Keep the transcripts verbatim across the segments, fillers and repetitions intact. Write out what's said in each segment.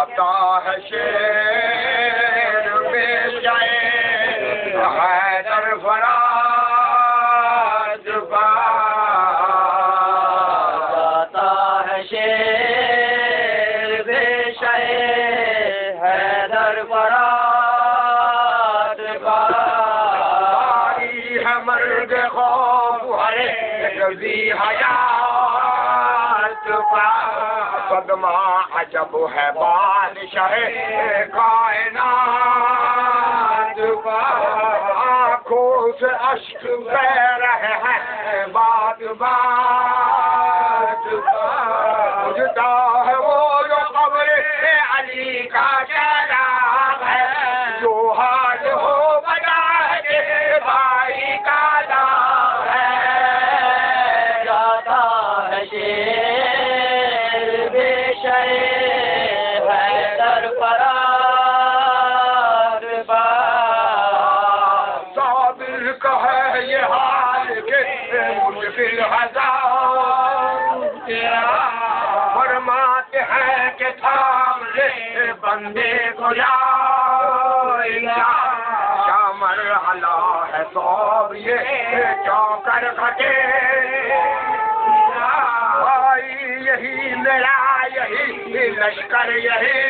جاتا ہے شیر بے جائے حیدر فراز جاتا ہے شیر بے شائے حیدر فراز باری ہے مرد خوف ہرے کبھی حیات کا صدمہ عجب ہے بادشاہ کائنات کا آنکھوں سے اشک بہ رہے ہیں بات بات کا اجتا ہے وہ جو قبر علی کا چراغ ہے جو حال ہو بنا کے بھائی کا داغ ہے جاتا ہے شیر بے شے حیدر فراز صابر کا ہے یہ حال کہ مشکل ہزار تیرا فرماتے ہیں کہ تھام لے بندے کو یا الہ کیا مرحلہ ہے صوب یہ چوکر کھٹے یہی میرا یہی لشکر یہی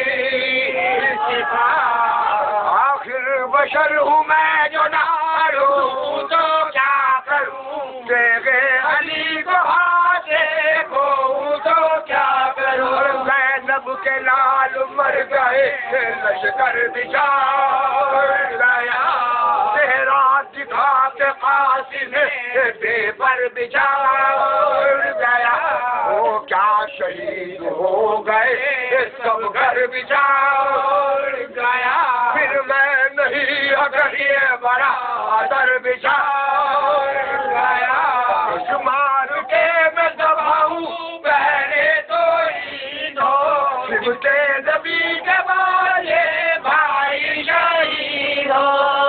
آخر بشر ہوں میں جو ناروں تو کیا کروں دیکھے علی کو ہاتھے کو تو کیا کروں زینب کے لال مر گئے لشکر بچار گیا تیرا دکھا کے قاسم بے پر بچار گیا وہ کیا شہید ہو گئے سب گھر بچار گیا پھر میں نہیں اگر یہ بڑا در بچار گیا شمار کے میں دباؤں پہلے تو عید ہو سبتے نبی کے بارے بھائی شہید ہو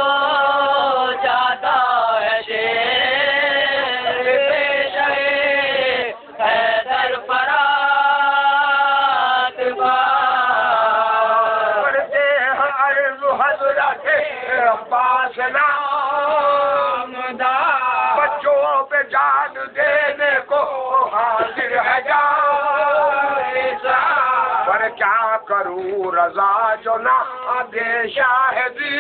جاتا ہے شیر بے شے حیدر فراز کرتے ہیں عرض حضرت عباس نامدار بچوں پہ جان دینے کو حاضر ہے جان پر کیا کروں رضا جو نہ دے شاہدی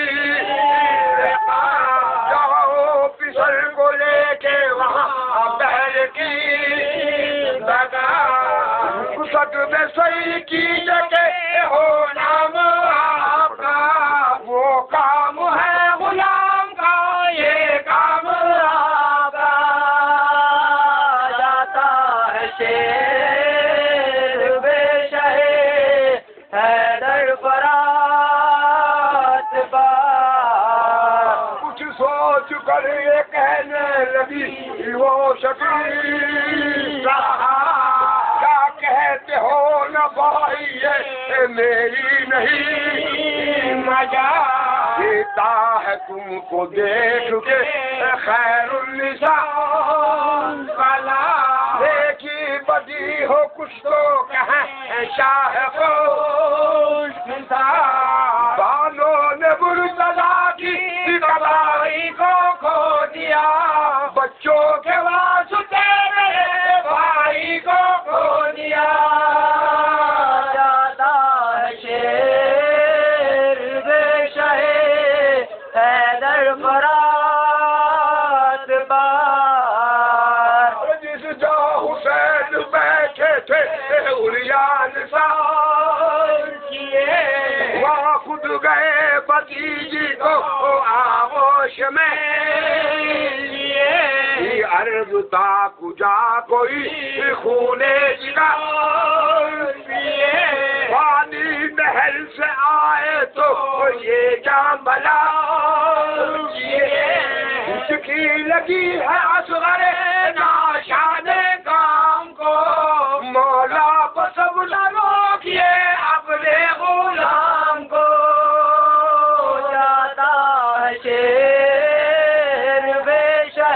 جاؤ پسر کو لے کے وہاں بہر کی دگا کسک میں صحیح کی جگہ ہو نام آپ کا وہ کام ہے غلام کا یہ کام آپ کا جاتا ہے شیر بے شے حیدر فراز کچھ سوچ کر یہ کہنے لگی وہ شکیل کیا کہتے ہو نہ بھائی یہ میری نہیں مجا دیتا ہے تم کو دیکھ کے خیر النساء کلا دیکھی بدی ہو کچھ تو کہیں شاہ خوش بانوں نے مرتضیٰ کی کبائی کو کھو دیا بچوں کے واسطے میرے بھائی کو کھو دیا جاتا ہے شیر بے شے حیدر فراز جس جا حسین بیٹھے تھے اریان سار کیے وہاں خود گئے بتیجی کو آغوش میں لیے عرض تا کجا کوئی خونے جگر پیے پانی نہر سے آئے تو یہ جام بلا اس کی لگی ہے اصغر ناشان کام کو مولا بسب نہ روکیے اپنے غلام کو جاتا ہے شیر بے شے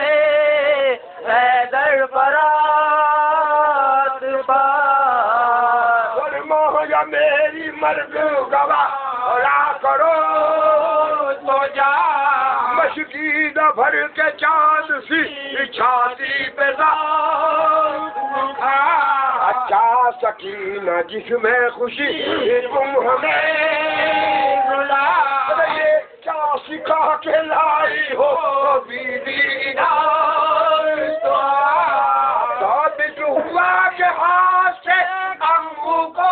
حیدر فراز یا میری مرگ گواہ کرو تو جا مشکین بھر کے چاند سی چھاتی پہ اچھا سکینہ جس میں خوشی تم ہمیں رلا یہ کیا سکھا کے لائی ہو بیوی ثابت ہوا کہ ہاتھ سے امو کو